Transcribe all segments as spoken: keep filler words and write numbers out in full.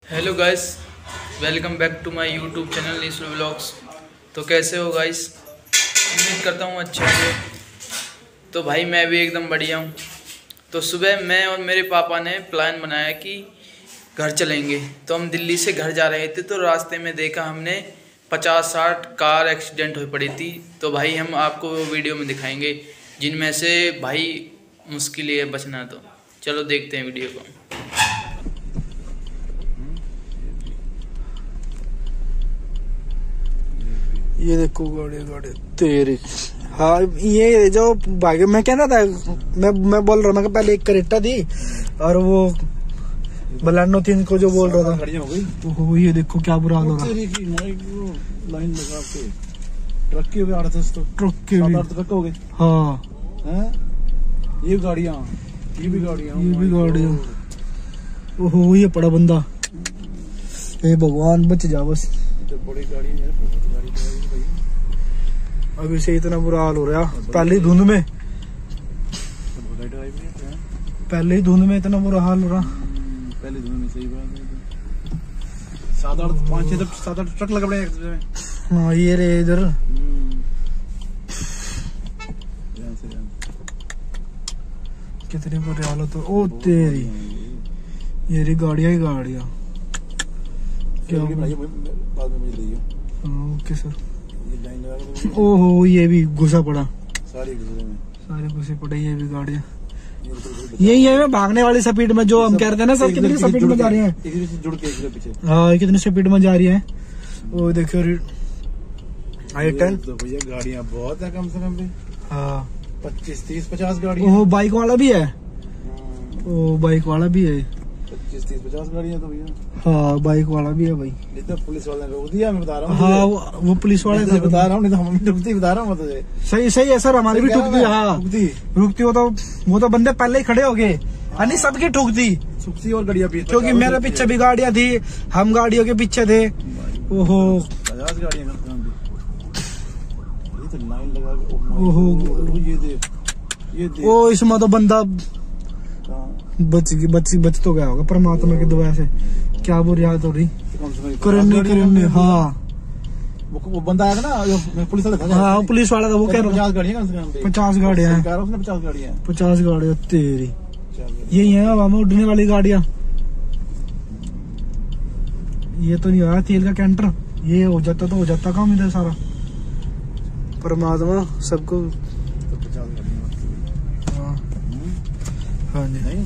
Hello guys, welcome back to my YouTube channel Isro vlogs. तो कैसे हो गाइस? उम्मीद करता हूँ अच्छे होंगे। तो भाई मैं भी एकदम बढ़िया हूँ। तो सुबह मैं और मेरे पापा ने प्लान बनाया कि घर चलेंगे। तो हम दिल्ली से घर जा रहे थे, तो रास्ते में देखा हमने पचास साठ कार एक्सीडेंट हो पड़ी थी। तो भाई हम आपको वो वीडियो में दिखाएंगे, जिनमें से भाई मुश्किल है बचना। तो चलो देखते हैं वीडियो को। ये देखो गाड़ी गाड़ी तेरे। हाँ ये जो भागे मैं कहना था, मैं मैं बोल रहा मैं पहले एक करेटा थी और वो बलानो थी, इनको जो बोल रहा था गाड़ियां हो गई। तो ये देखो क्या बुरा हाल हो रहा है। लाइन लगा के ट्रक के आठ दस तो ट्रक के भी ट्रक हो गए। हाँ हैं ये गाड़ियां, ये भी गाड़ियां, ये भी गाड़ियां। ओहो ये पड़ा बंदा। हे भगवान बच जा बस। बड़ी गाड़ी है, बहुत गाड़ी है भाई। अभी से इतना बुरा हाल हो रहा है। पहले ही धुंध में पहले ही धुंध में इतना बुरा हाल हो रहा। पहले धुंध में सही बात है। सात आठ पाँच छह सात आठ ट्रक लगे पड़े हैं। हाँ ये रे इधर कितने बुरे हाल हो। तो ओ तेरी ये रे गाड़ियां ही गाड़ियां। क्या बाद में मुझे दियो। Okay sir. ये लाइन लगा के ओहो ये भी घुसा पड़ा। सारे घुसे में सारे घुसे पड़े। ये भी गाड़ियां यही है भागने वाली स्पीड में, जो हम कह रहे थे ना सर, कितनी स्पीड में जा रही है। एक दूसरे से जुड़ के एक पीछे। हाँ कितनी स्पीड में जा रही है। वो देखो आई टेन। तो भैया गाड़ियां बहुत है, कम से कम भी हाँ पच्चीस तीस पचास गाड़ी। ओहो बाइक वाला भी है। ओ बाइक वाला भी है। पच्चीस तीस पचास गाड़ियां तो भैया। हाँ बाइक वाला भी है भाई। नहीं तो पुलिस वाले ने रोक दिया, मैं बता रहा हूँ। हाँ वो, वो पुलिस वाले तो बता रहा हूँ, नहीं तो हम रुकती बता रहा हूँ तुझे। सही सही है सर, हमारी भी ठुकती। हाँ रुकती रुकती हो तो वो तो बंदे पहले ही खड़े हो गए। यानी सबकी ठुकती सुखती और गाड़ियां पीछे, क्योंकि मेरे पीछे भी गाड़ियां थी, हम गाड़ियों के पीछे थे। ओहो पचास गाड़ियां ये तो लाइन लगा के। ओहो ये देख ये देख। ओ इसमें तो बंदा बच बच बच तो गया होगा परमात्मा की दुआ से। क्या बुरी हालत हो रही। करने करने हाँ वो बंदा आया था ना पुलिस वाला था। हाँ पुलिस वाला था, वो कह रहा पचास गाड़ियां कम से कम। पचास गाड़ियां हैं। पचास गाड़ियां पचास गाड़ियां तेरी। यही है हवा में उड़ने वाली गाड़ियां। ये तो नहीं आया तेल का कैंटर, ये हो जाता तो हो जाता काम इधर सारा। परमात्मा सबको। हाँ हाँ जी।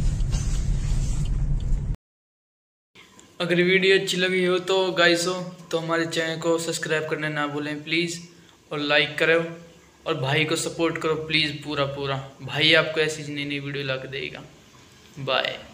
अगर वीडियो अच्छी लगी हो तो गाइस हो तो हमारे चैनल को सब्सक्राइब करना ना भूलें प्लीज़, और लाइक करो और भाई को सपोर्ट करो प्लीज़ पूरा पूरा। भाई आपको ऐसी नई नई वीडियो ला के देगा। बाय।